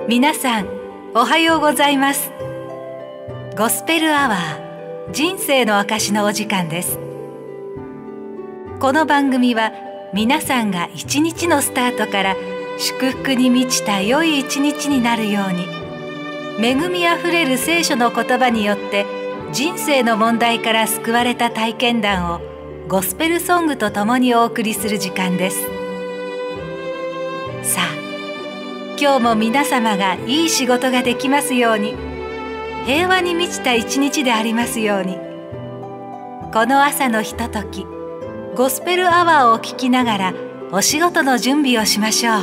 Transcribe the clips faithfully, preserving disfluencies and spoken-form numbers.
皆さんおはようございます。ゴスペルアワー、人生の証のお時間です。この番組は皆さんが一日のスタートから祝福に満ちた良い一日になるように、恵みあふれる聖書の言葉によって人生の問題から救われた体験談をゴスペルソングとともにお送りする時間です。さあ、今日も皆様がいい仕事ができますように、平和に満ちた一日でありますように。この朝のひととき、ゴスペルアワーを聞きながらお仕事の準備をしましょう。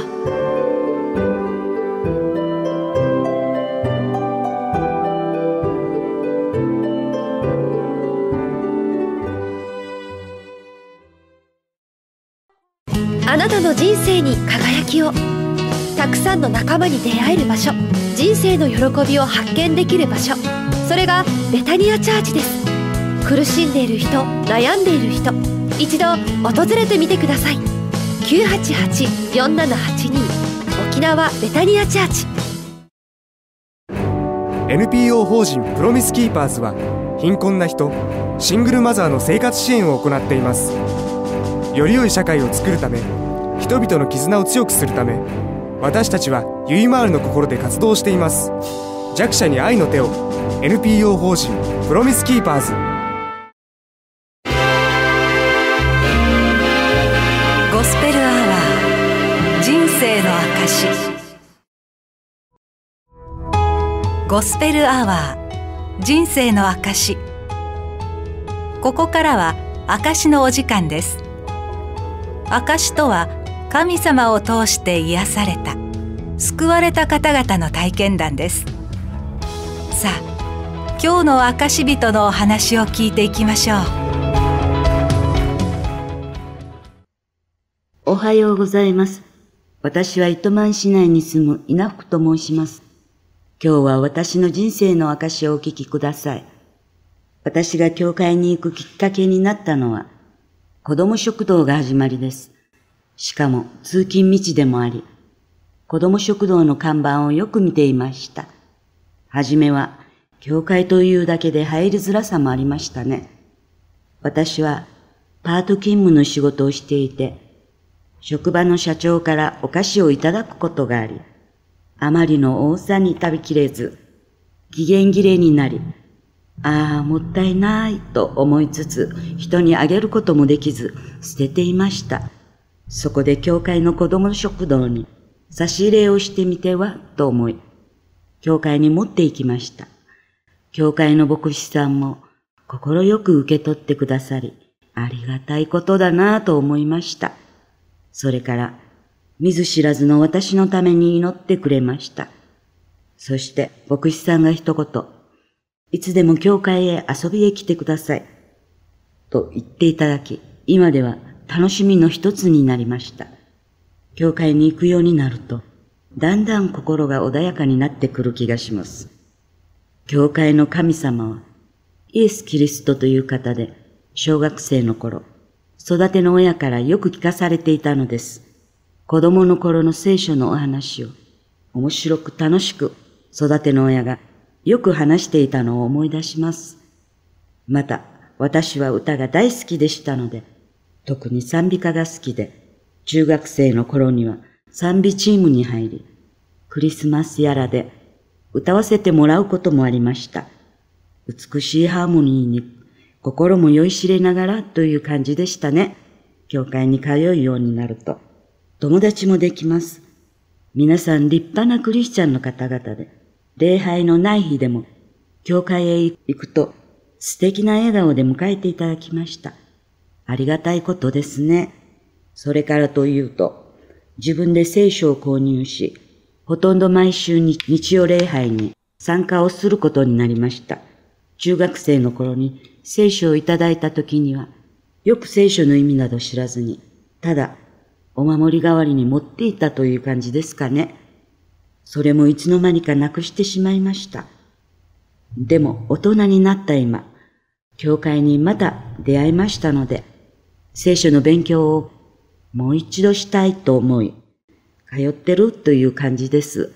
あなたの人生に輝きを。たくさんの仲間に出会える場所、人生の喜びを発見できる場所、それがベタニアチャーチです。苦しんでいる人、悩んでいる人、一度訪れてみてください。 きゅうはちはち よんななはちに 沖縄ベタニアチャーチ。 エヌピーオー 法人プロミスキーパーズは、貧困な人、シングルマザーの生活支援を行っています。より良い社会を作るため、人々の絆を強くするため、私たちはゆいまーるの心で活動しています。弱者に愛の手を。 エヌピーオー 法人プロミスキーパーズ。 ゴスペルアワー、人生の証。ゴスペルアワー、人生の証。ここからは証のお時間です。証とは、神様を通して癒された、救われた方々の体験談です。さあ、今日の証人のお話を聞いていきましょう。 おはようございます。私は糸満市内に住む稲福と申します。今日は私の人生の証をお聞きください。私が教会に行くきっかけになったのは、子ども食堂が始まりです。しかも通勤道でもあり、子ども食堂の看板をよく見ていました。はじめは、教会というだけで入りづらさもありましたね。私はパート勤務の仕事をしていて、職場の社長からお菓子をいただくことがあり、あまりの多さに食べきれず、期限切れになり、ああ、もったいないと思いつつ、人にあげることもできず、捨てていました。そこで教会の子供食堂に差し入れをしてみてはと思い、教会に持って行きました。教会の牧師さんも心よく受け取ってくださり、ありがたいことだなぁと思いました。それから見ず知らずの私のために祈ってくれました。そして牧師さんが一言、いつでも教会へ遊びへ来てくださいと言っていただき、今では楽しみの一つになりました。教会に行くようになると、だんだん心が穏やかになってくる気がします。教会の神様は、イエス・キリストという方で、小学生の頃、育ての親からよく聞かされていたのです。子供の頃の聖書のお話を、面白く楽しく、育ての親がよく話していたのを思い出します。また、私は歌が大好きでしたので、特に賛美歌が好きで、中学生の頃には賛美チームに入り、クリスマスやらで歌わせてもらうこともありました。美しいハーモニーに心も酔いしれながらという感じでしたね。教会に通うようになると、友達もできます。皆さん立派なクリスチャンの方々で、礼拝のない日でも、教会へ行くと素敵な笑顔で迎えていただきました。ありがたいことですね。それからというと、自分で聖書を購入し、ほとんど毎週に日曜礼拝に参加をすることになりました。中学生の頃に聖書をいただいた時には、よく聖書の意味など知らずに、ただお守り代わりに持っていたという感じですかね。それもいつの間にかなくしてしまいました。でも大人になった今、教会にまた出会いましたので、聖書の勉強をもう一度したいと思い、通ってるという感じです。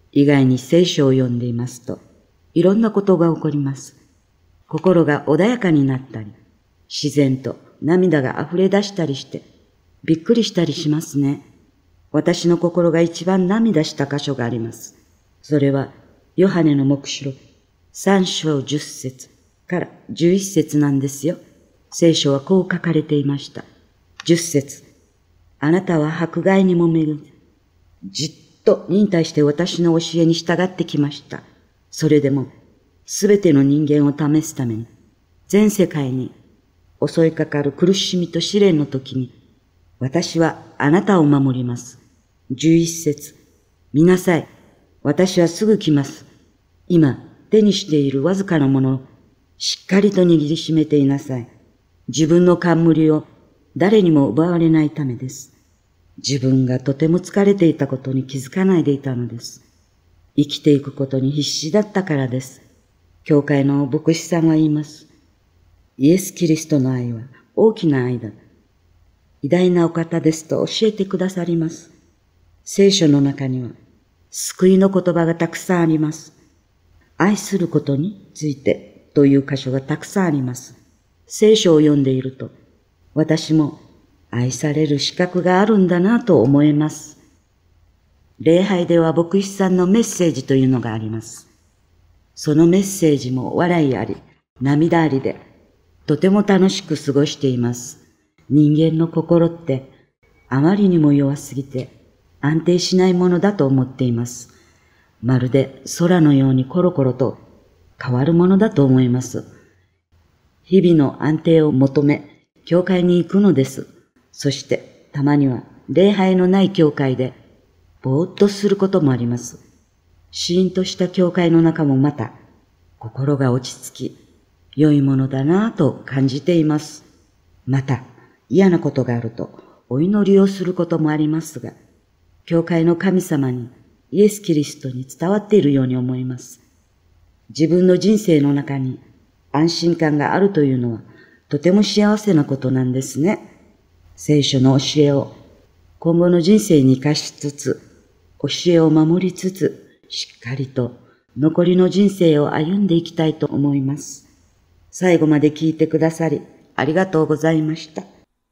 以外に聖書を読んでいますと、いろんなことが起こります。心が穏やかになったり、自然と涙が溢れ出したりして、びっくりしたりしますね。私の心が一番涙した箇所があります。それは、ヨハネの黙示録さん章じゅっ節からじゅういち節なんですよ。聖書はこう書かれていました。じゅっ節、あなたは迫害にもめぐ、じっと忍耐して私の教えに従ってきました。それでも、すべての人間を試すために、全世界に襲いかかる苦しみと試練の時に、私はあなたを守ります。じゅういち節、見なさい。私はすぐ来ます。今、手にしているわずかなものをしっかりと握りしめていなさい。自分の冠を誰にも奪われないためです。自分がとても疲れていたことに気づかないでいたのです。生きていくことに必死だったからです。教会の牧師さんは言います。イエス・キリストの愛は大きな愛だ。偉大なお方ですと教えてくださります。聖書の中には救いの言葉がたくさんあります。愛することについてという箇所がたくさんあります。聖書を読んでいると、私も愛される資格があるんだなと思えます。礼拝では牧師さんのメッセージというのがあります。そのメッセージも笑いあり、涙ありで、とても楽しく過ごしています。人間の心ってあまりにも弱すぎて安定しないものだと思っています。まるで空のようにコロコロと変わるものだと思います。日々の安定を求め、教会に行くのです。そしてたまには礼拝のない教会でぼーっとすることもあります。シーンとした教会の中もまた心が落ち着き、良いものだなぁと感じています。また嫌なことがあるとお祈りをすることもありますが、教会の神様にイエス・キリストに伝わっているように思います。自分の人生の中に安心感があるというのはとても幸せなことなんですね。聖書の教えを今後の人生に生かしつつ、教えを守りつつ、しっかりと残りの人生を歩んでいきたいと思います。最後まで聞いてくださりありがとうございました。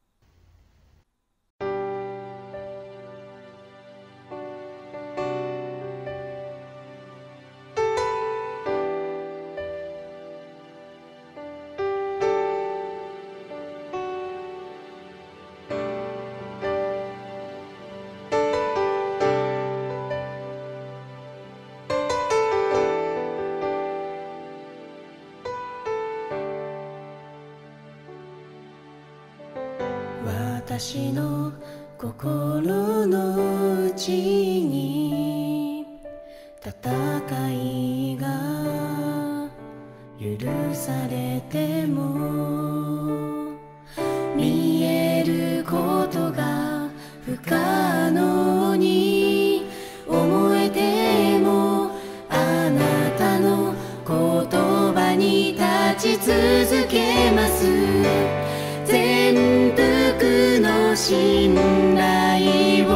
私の心の内に戦いが許されても見えることが不可能に思えても、あなたの言葉に立ち続けます。全幅の信頼を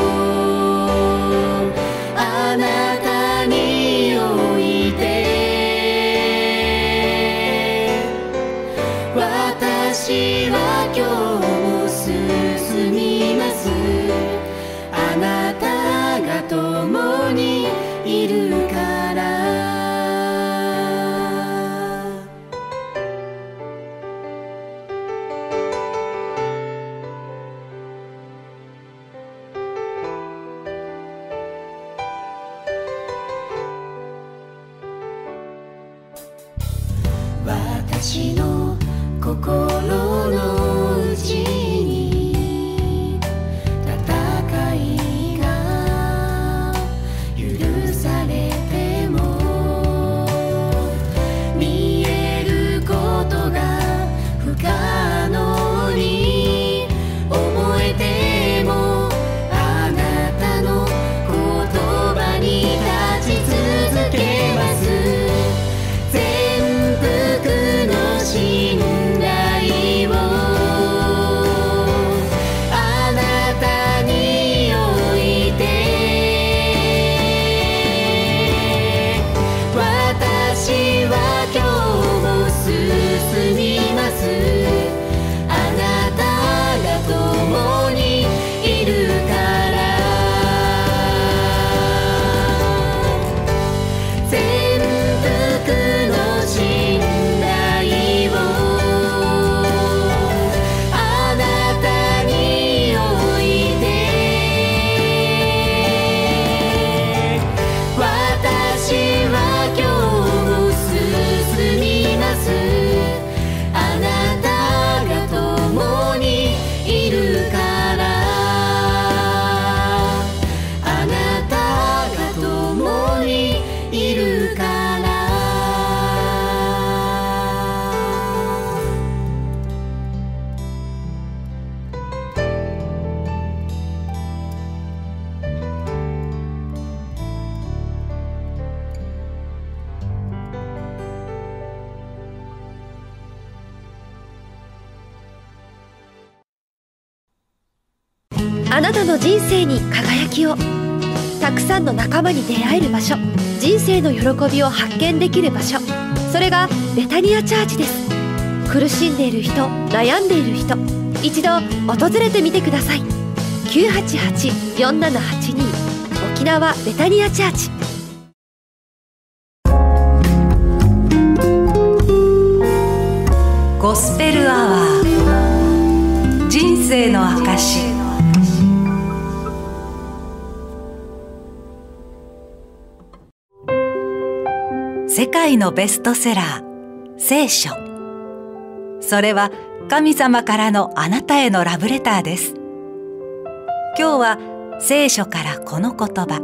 あなたに置いて、私は今日も進みます。あなたが共にいるから。私の心の内に戦いが許されても見えることが不可能に思えても、あなたの言葉に立ち続けます。信頼をあなたの人生に輝きを。たくさんの仲間に出会える場所、人生の喜びを発見できる場所、それがベタニアチャーチです。苦しんでいる人、悩んでいる人、一度訪れてみてください。きゅうはちはち よんななはちに 沖縄ベタニアチャーチ。 ゴスペルアワー、人生の証。世界のベストセラー、聖書。それは神様からのあなたへのラブレターです。今日は聖書からこの言葉。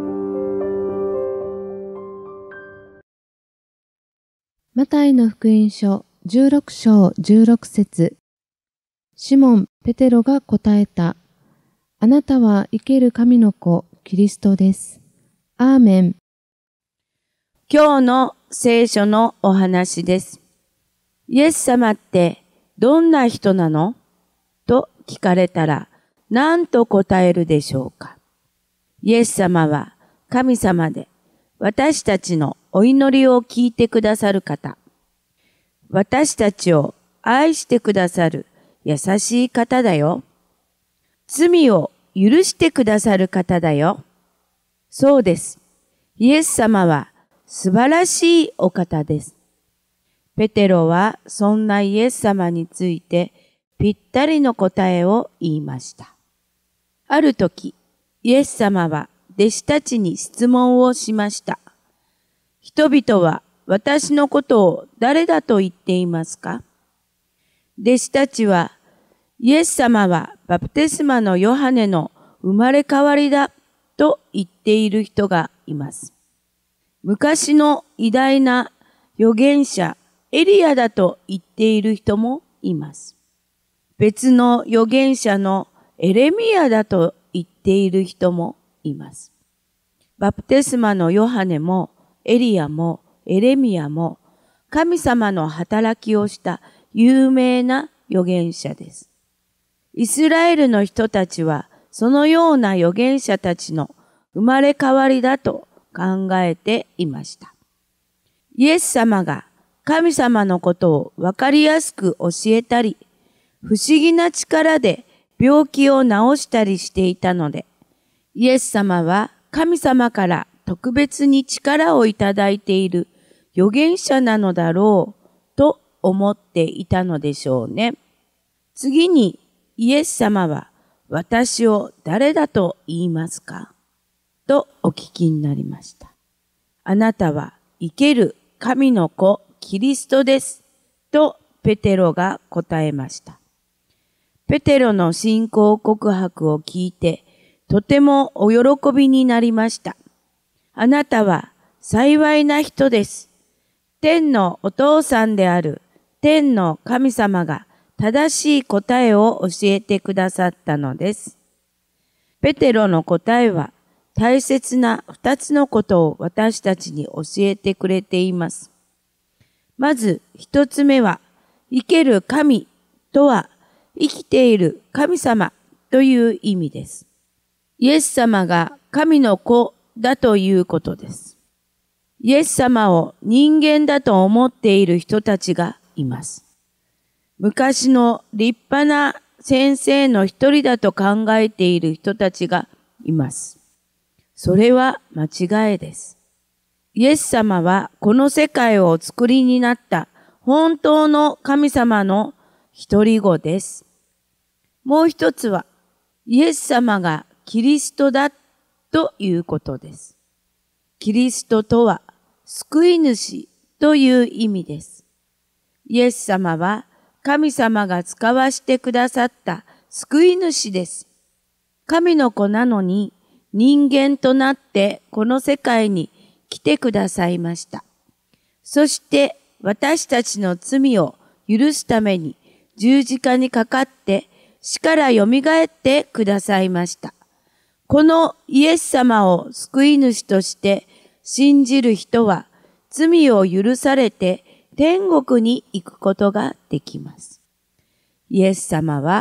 マタイの福音書じゅうろく章じゅうろく節。シモン・ペテロが答えた。あなたは生ける神の子、キリストです。アーメン。 今日の聖書のお話です。イエス様ってどんな人なの？と聞かれたら何と答えるでしょうか。イエス様は神様で私たちのお祈りを聞いてくださる方。私たちを愛してくださる優しい方だよ。罪を許してくださる方だよ。そうです。イエス様は素晴らしいお方です。ペテロはそんなイエス様についてぴったりの答えを言いました。ある時、イエス様は弟子たちに質問をしました。人々は私のことを誰だと言っていますか？弟子たちは、イエス様はバプテスマのヨハネの生まれ変わりだと言っている人がいます。昔の偉大な預言者エリアだと言っている人もいます。別の預言者のエレミアだと言っている人もいます。バプテスマのヨハネもエリアもエレミアも神様の働きをした有名な預言者です。イスラエルの人たちはそのような預言者たちの生まれ変わりだと考えていました。イエス様が神様のことをわかりやすく教えたり、不思議な力で病気を治したりしていたので、イエス様は神様から特別に力をいただいている預言者なのだろうと思っていたのでしょうね。次にイエス様は私を誰だと言いますか？とお聞きになりました。あなたは生ける神の子キリストです。とペテロが答えました。ペテロの信仰告白を聞いてとてもお喜びになりました。あなたは幸いな人です。天のお父さんである天の神様が正しい答えを教えてくださったのです。ペテロの答えは大切な二つのことを私たちに教えてくれています。まず一つ目は、生ける神とは生きている神様という意味です。イエス様が神の子だということです。イエス様を人間だと思っている人たちがいます。昔の立派な先生の一人だと考えている人たちがいます。それは間違いです。イエス様はこの世界をお作りになった本当の神様の一人子です。もう一つは、イエス様がキリストだということです。キリストとは救い主という意味です。イエス様は神様が使わしてくださった救い主です。神の子なのに人間となってこの世界に来てくださいました。そして私たちの罪を許すために十字架にかかって死からよみがえってくださいました。このイエス様を救い主として信じる人は罪を許されて天国に行くことができます。イエス様は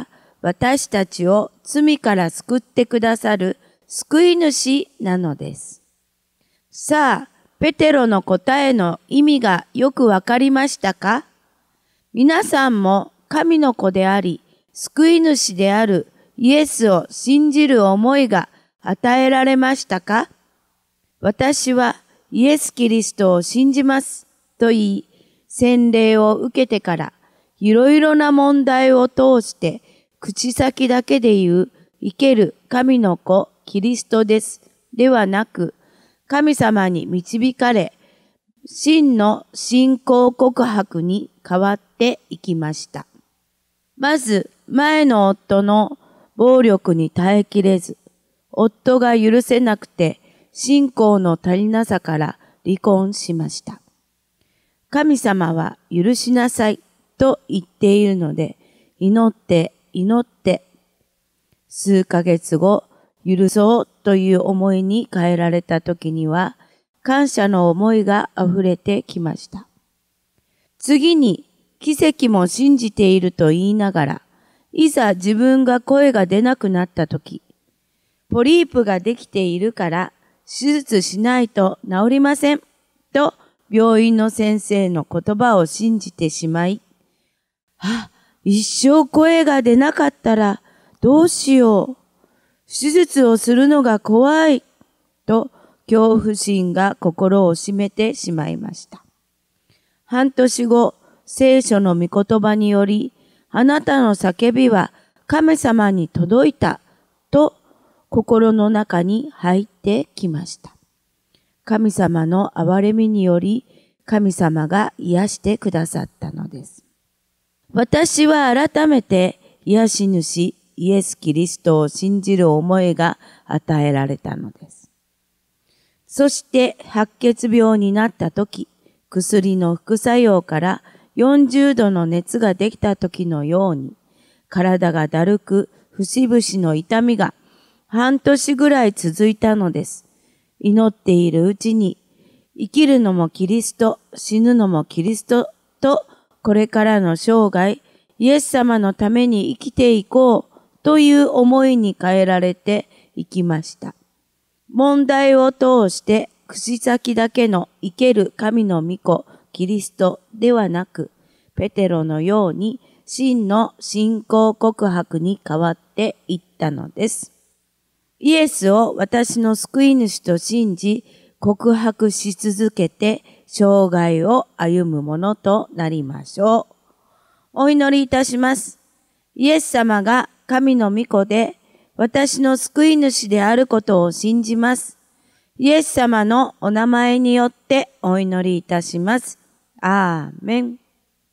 私たちを罪から救ってくださる救い主なのです。さあ、ペテロの答えの意味がよくわかりましたか？皆さんも神の子であり、救い主であるイエスを信じる思いが与えられましたか？私はイエス・キリストを信じますと言い、洗礼を受けてからいろいろな問題を通して口先だけで言う生ける神の子キリストですではなく、神様に導かれ、真の信仰告白に変わっていきました。まず、前の夫の暴力に耐えきれず、夫が許せなくて、信仰の足りなさから離婚しました。神様は許しなさいと言っているので、祈って祈って、数ヶ月後、許そうという思いに変えられた時には、感謝の思いが溢れてきました。次に、奇跡も信じていると言いながら、いざ自分が声が出なくなった時、ポリープができているから手術しないと治りませんと病院の先生の言葉を信じてしまい、あ、一生声が出なかったらどうしよう。手術をするのが怖いと恐怖心が心を占めてしまいました。半年後、聖書の御言葉により、あなたの叫びは神様に届いたと心の中に入ってきました。神様の憐れみにより神様が癒してくださったのです。私は改めて癒し主イエス・キリストを信じる思いが与えられたのです。そして白血病になったとき、薬の副作用からよんじゅうどの熱ができた時のように、体がだるく、節々の痛みが半年ぐらい続いたのです。祈っているうちに、生きるのもキリスト、死ぬのもキリストと、これからの生涯、イエス様のために生きていこうという思いに変えられていきました。問題を通して口先だけの生ける神の御子、キリストではなく、ペテロのように真の信仰告白に変わっていったのです。イエスを私の救い主と信じ、告白し続けて生涯を歩むものとなりましょう。お祈りいたします。イエス様が神の御子で私の救い主であることを信じます。イエス様のお名前によってお祈りいたします。アーメン。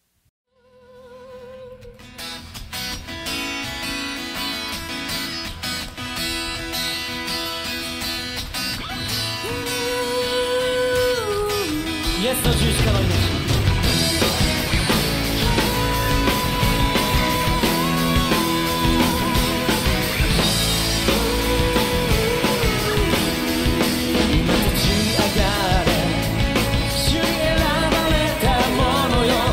イエスの十字架の命。今立ち上がれ、主に選ばれたものよ。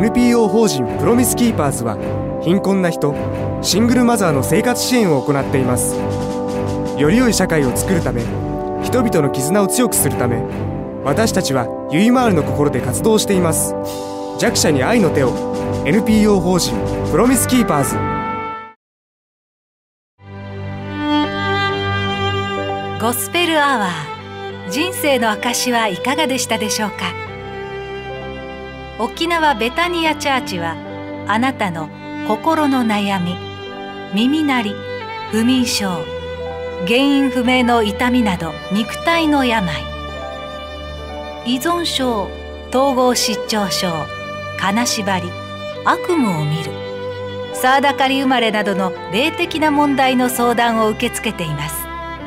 エヌピーオー 法人プロミスキーパーズは貧困な人、シングルマザーの生活支援を行っています。より良い社会を作るため、人々の絆を強くするため、私たちはゆいまーるの心で活動しています。弱者に愛の手を。 エヌピーオー 法人プロミスキーパーズ。 ゴスペルアワー、人生の証はいかがでしたでしょうか。沖縄ベタニアチャーチはあなたの心の悩み、耳鳴り、不眠症、原因不明の痛みなど肉体の病、依存症、統合失調症、金縛り、悪夢を見る、サーダカリ生まれなどの霊的な問題の相談を受け付けています。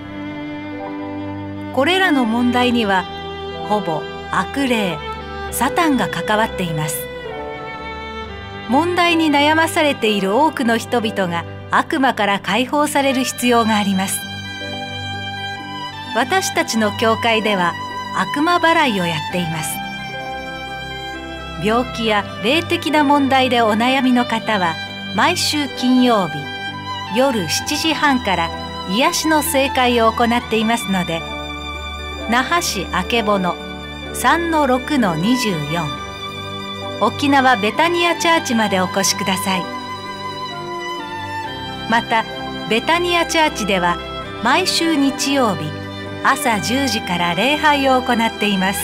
これらの問題にはほぼ悪霊、サタンが関わっています。問題に悩まされている多くの人々が悪魔から解放される必要があります。私たちの教会では悪魔払いをやっています。病気や霊的な問題でお悩みの方は毎週金曜日夜しちじはんから癒しの聖会を行っていますので、那覇市曙 さんのろくのにじゅうよん 沖縄ベタニアチャーチまでお越しください。またベタニアチャーチでは毎週日曜日朝じゅうじから礼拝を行っています。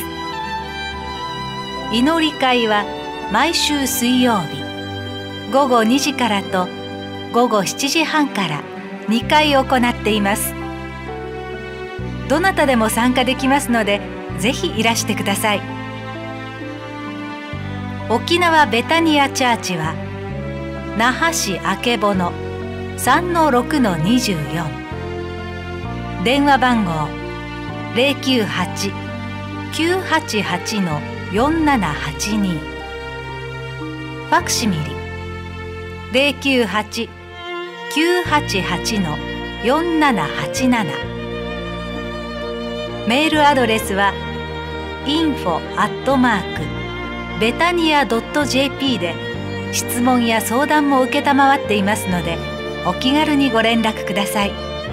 祈り会は毎週水曜日ごごにじからとごごしちじはんからにかい行っています。どなたでも参加できますので、ぜひいらしてください。沖縄ベタニアチャーチは那覇市曙 さんのろくのにじゅうよん、電話番号 ゼロきゅうはち きゅうはちはち よんななはちに、ファクシミリ ゼロきゅうはち きゅうはちはち よんななはちなな、メールアドレスは インフォ アットマーク ベタニア ドット ジェーピー で質問や相談も承っていますので、お気軽にご連絡ください。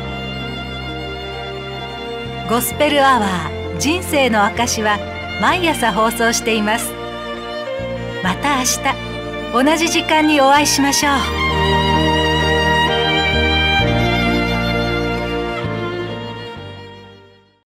ゴスペルアワー、人生の証は毎朝放送しています。また明日同じ時間にお会いしましょう。